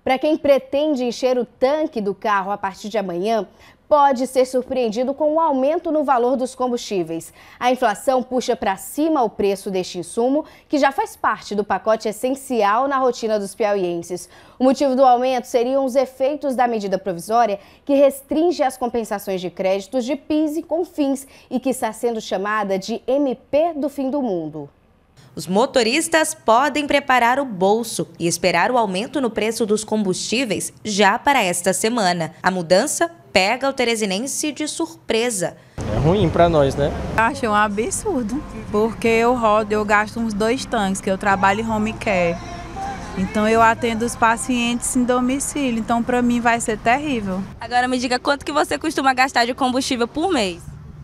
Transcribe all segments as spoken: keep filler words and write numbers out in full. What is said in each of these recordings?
Para quem pretende encher o tanque do carro a partir de amanhã, pode ser surpreendido com um aumento no valor dos combustíveis. A inflação puxa para cima o preço deste insumo, que já faz parte do pacote essencial na rotina dos piauienses. O motivo do aumento seriam os efeitos da medida provisória que restringe as compensações de créditos de PIS e CONFINS e que está sendo chamada de M P do fim do mundo. Os motoristas podem preparar o bolso e esperar o aumento no preço dos combustíveis já para esta semana. A mudança pega o teresinense de surpresa. É ruim para nós, né? Acho um absurdo, porque eu rodo, eu gasto uns dois tanques, que eu trabalho em home care. Então eu atendo os pacientes em domicílio, então para mim vai ser terrível. Agora me diga quanto que você costuma gastar de combustível por mês?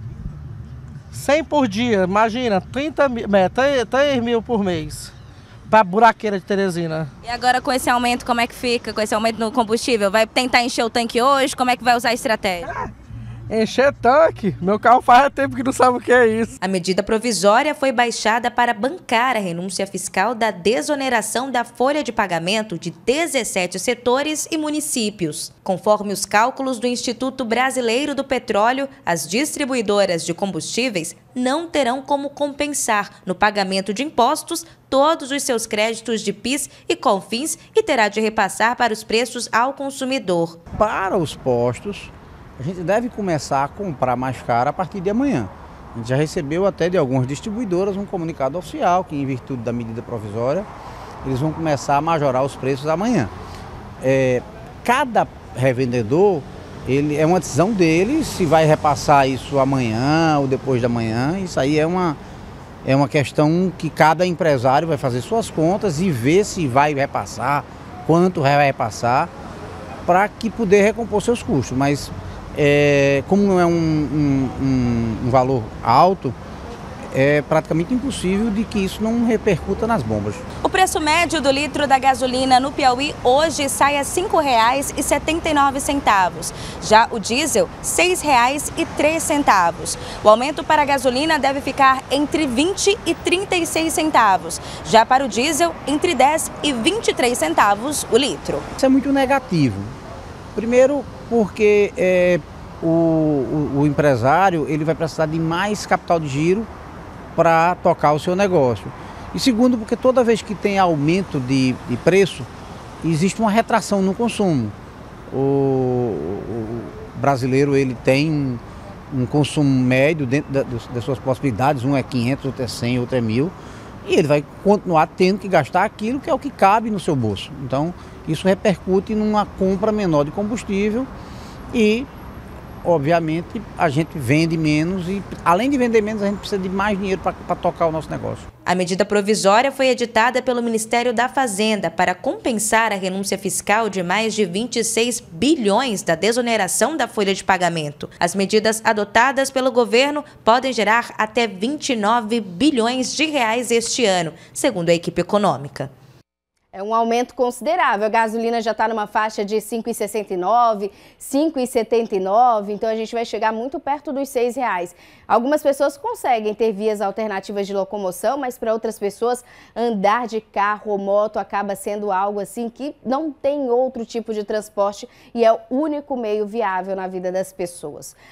cem por dia, imagina, trinta mil, três mil por mês, para buraqueira de Teresina. E agora com esse aumento, como é que fica, com esse aumento no combustível? Vai tentar encher o tanque hoje? Como é que vai usar a estratégia? Ah, encher tanque? Meu carro faz tempo que não sabe o que é isso. A medida provisória foi baixada para bancar a renúncia fiscal da desoneração da folha de pagamento de dezessete setores e municípios. Conforme os cálculos do Instituto Brasileiro do Petróleo, as distribuidoras de combustíveis não terão como compensar no pagamento de impostos todos os seus créditos de PIS e CONFINS e terá de repassar para os preços ao consumidor. Para os postos, a gente deve começar a comprar mais caro a partir de amanhã. A gente já recebeu até de algumas distribuidoras um comunicado oficial que, em virtude da medida provisória, eles vão começar a majorar os preços amanhã. É, cada revendedor, ele, é uma decisão dele se vai repassar isso amanhã ou depois de amanhã. Isso aí é uma, é uma questão que cada empresário vai fazer suas contas e ver se vai repassar, quanto vai repassar, para que poder recompor seus custos. Mas É, como não é um, um, um, um valor alto, é praticamente impossível de que isso não repercuta nas bombas. O preço médio do litro da gasolina no Piauí hoje sai a cinco reais e setenta e nove centavos. Já o diesel, seis reais e três centavos. O aumento para a gasolina deve ficar entre vinte e trinta e seis centavos. Já para o diesel, entre dez e vinte e três centavos o litro. Isso é muito negativo. Primeiro, porque é, o, o, o empresário ele vai precisar de mais capital de giro para tocar o seu negócio. E segundo, porque toda vez que tem aumento de, de preço, existe uma retração no consumo. O, o brasileiro ele tem um, um consumo médio dentro da, das suas possibilidades, um é quinhentos, outro é cem, outro é mil, e ele vai continuar tendo que gastar aquilo que é o que cabe no seu bolso. Então, isso repercute numa compra menor de combustível e, obviamente, a gente vende menos e, além de vender menos, a gente precisa de mais dinheiro para tocar o nosso negócio. A medida provisória foi editada pelo Ministério da Fazenda para compensar a renúncia fiscal de mais de vinte e seis bilhões da desoneração da folha de pagamento. As medidas adotadas pelo governo podem gerar até vinte e nove bilhões de reais este ano, segundo a equipe econômica. É um aumento considerável. A gasolina já está numa faixa de cinco reais e sessenta e nove centavos, cinco reais e setenta e nove centavos, então a gente vai chegar muito perto dos seis reais. Algumas pessoas conseguem ter vias alternativas de locomoção, mas para outras pessoas andar de carro ou moto acaba sendo algo assim que não tem outro tipo de transporte e é o único meio viável na vida das pessoas.